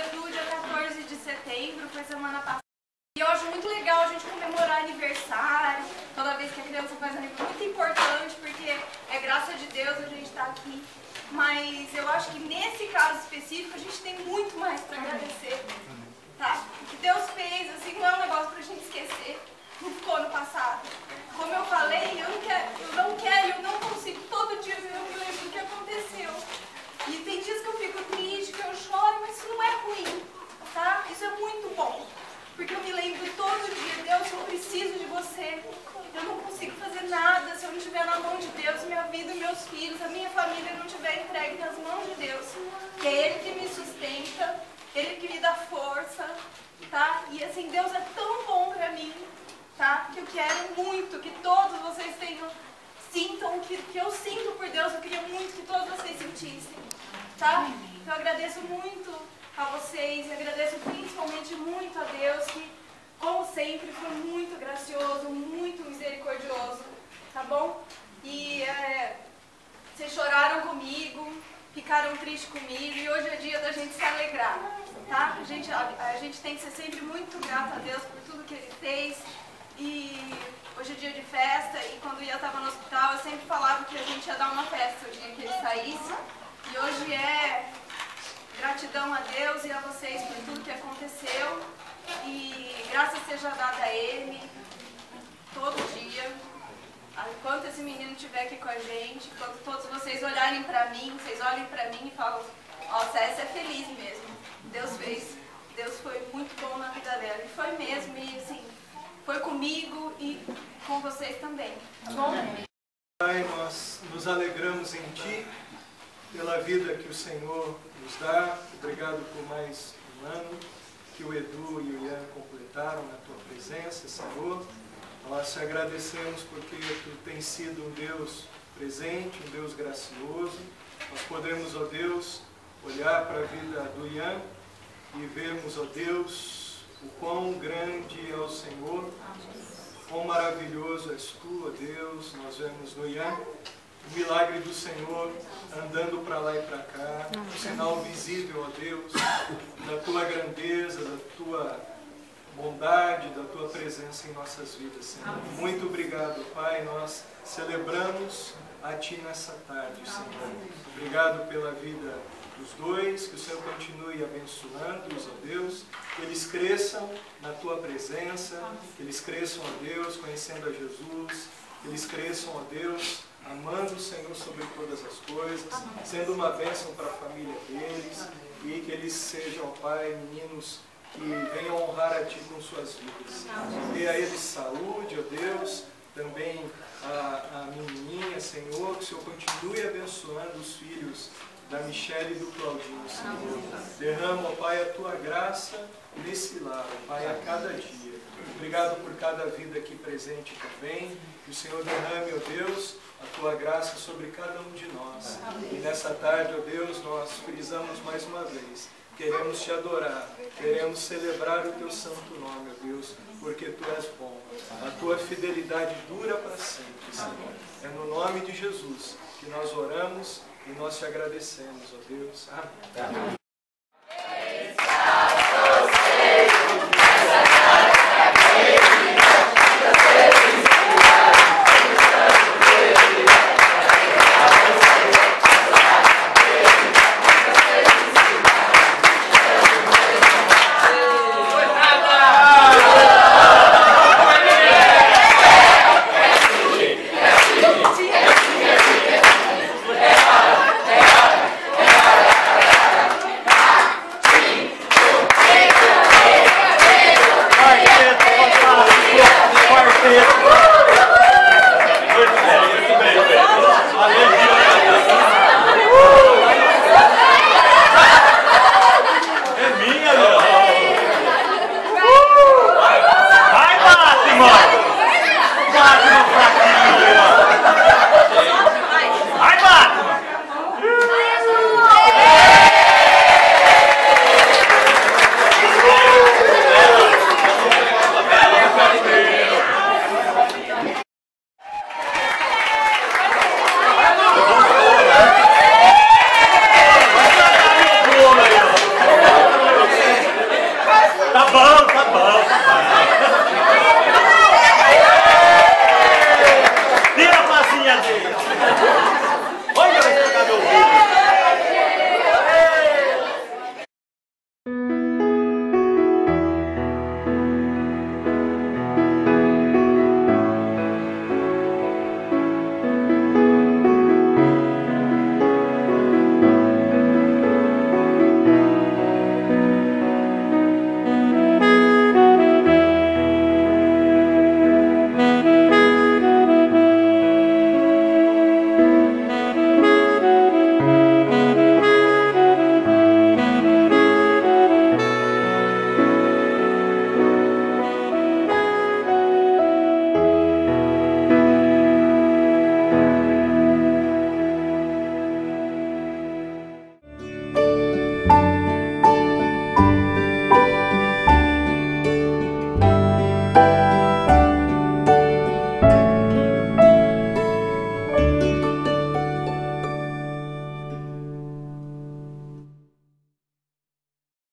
Edu, dia 14 de setembro, foi semana passada. E eu acho muito legal a gente comemorar aniversário, toda vez que a criança faz aniversário, muito importante, porque é graça de Deus a gente estar aqui. Mas eu acho que nesse caso específico a gente tem muito mais para agradecer, tá? O que Deus fez, assim, não é um negócio pra gente esquecer, não ficou no passado. Como eu falei, eu não consigo, todo dia eu me lembro do que aconteceu. E tem dias que eu fico triste, que eu choro, mas isso não é ruim, tá? Isso é muito bom. Porque eu me lembro todo dia, Deus, eu preciso de você. Eu não consigo fazer nada se eu não estiver na mão de Deus, minha vida, meus filhos, a minha família não estiver entregue nas mãos de Deus. Que é Ele que me sustenta, Ele que me dá força, tá? E assim, Deus é tão bom pra mim, tá? Que eu quero muito que todos vocês sintam o que eu sinto por Deus. Eu queria muito que todos vocês sentissem, tá? Então eu agradeço muito a vocês, e agradeço principalmente muito a Deus, que, como sempre, foi muito gracioso, muito misericordioso, tá bom? E vocês choraram comigo, ficaram tristes comigo, e hoje é dia da gente se alegrar, tá? A gente tem que ser sempre muito grato a Deus por tudo que Ele fez, e hoje é dia de festa, e quando o Ian estava no hospital, eu sempre falava que a gente ia dar uma festa o dia que ele saísse, e hoje é gratidão a Deus e a vocês por tudo que aconteceu, e graça seja dada a Ele todo dia, enquanto esse menino estiver aqui com a gente, enquanto todos vocês olharem pra mim, vocês olhem pra mim e falam, nossa, essa é feliz mesmo, Deus fez, Deus foi muito bom na vida dela, e foi mesmo, e assim, foi comigo e com vocês também, tá bom? Pai, nós nos alegramos em Ti, pela vida que o Senhor nos dá. Obrigado por mais um ano que o Edu e o Ian completaram na Tua presença, Senhor. Nós te agradecemos porque Tu tens sido um Deus presente, um Deus gracioso. Nós podemos, ó Deus, olhar para a vida do Ian e vermos, ó Deus, o quão grande é o Senhor, quão maravilhoso és Tu, ó Deus. Nós vemos no Ian o milagre do Senhor andando para lá e para cá, um sinal visível, ó Deus, da Tua grandeza, da Tua bondade, da Tua presença em nossas vidas, Senhor. Muito obrigado, Pai, nós celebramos a Ti nessa tarde, Senhor. Obrigado pela vida dos dois, que o Senhor continue abençoando-os, ó Deus, que eles cresçam na Tua presença, que eles cresçam, ó Deus, conhecendo a Jesus, que eles cresçam, ó Deus, amando o Senhor sobre todas as coisas, sendo uma bênção para a família deles, e que eles sejam, ó Pai, meninos que venham honrar a Ti com suas vidas. Dê a eles saúde, ó Deus, também a menininha, Senhor, que o Senhor continue abençoando os filhos da Michele e do Claudinho, Senhor. Derrama, ó Pai, a Tua graça nesse lar, ó Pai, a cada dia. Obrigado por cada vida aqui presente também. Que o Senhor derrame, ó Deus, a Tua graça sobre cada um de nós. E nessa tarde, ó Deus, nós frisamos mais uma vez. Queremos Te adorar, queremos celebrar o Teu santo nome, ó Deus, porque Tu és bom. A Tua fidelidade dura para sempre, Senhor. É no nome de Jesus que nós oramos e nós Te agradecemos, ó Deus. Amém.